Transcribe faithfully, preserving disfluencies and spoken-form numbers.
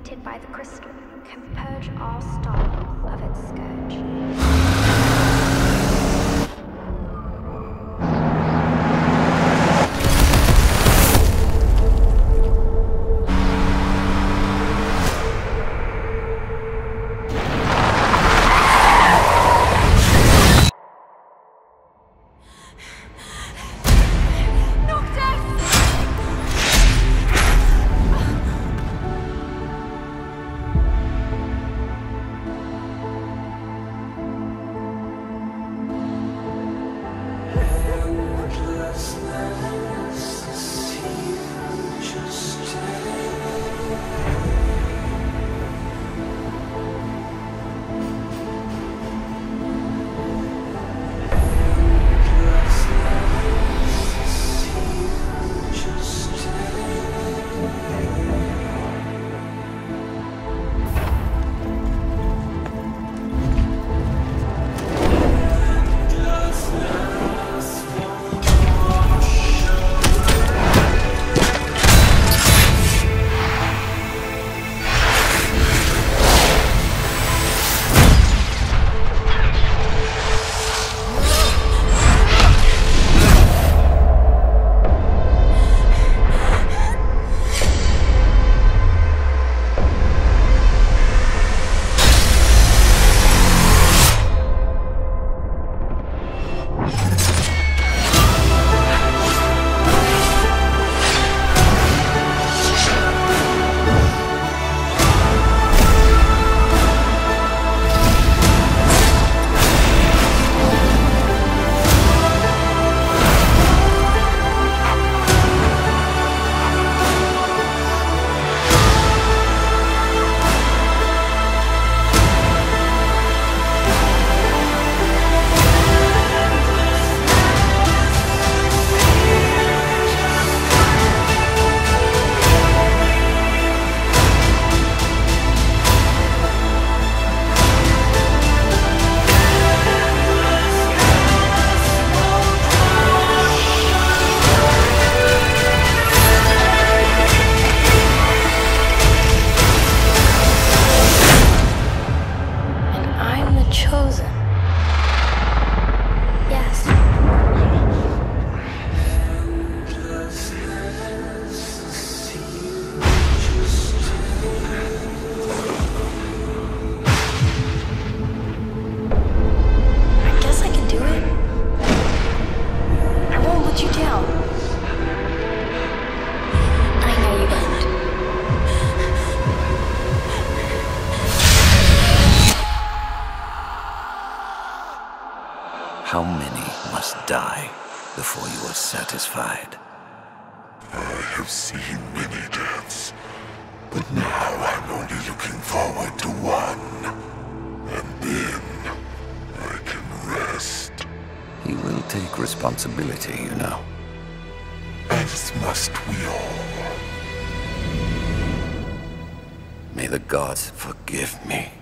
created by the crystal can purge all Star of its scourge. How many must die before you are satisfied? I have seen many deaths, but now I'm only looking forward to one. And then I can rest. He will take responsibility, you know. As must we all. May the gods forgive me.